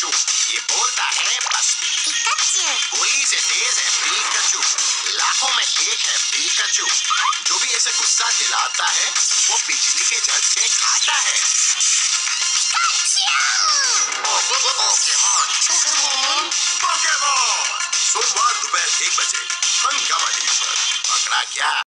Pikachu, ये बोलता है बस पिकाचू। गोली से तेज है पिकाचू, लाखों में एक है पिकाचू। जो भी ऐसे गुस्सा दिलाता है वो बिजली के झटके खाता है। सोमवार दोपहर 1 बजे हंगामा टीवी पर। पकड़ा क्या?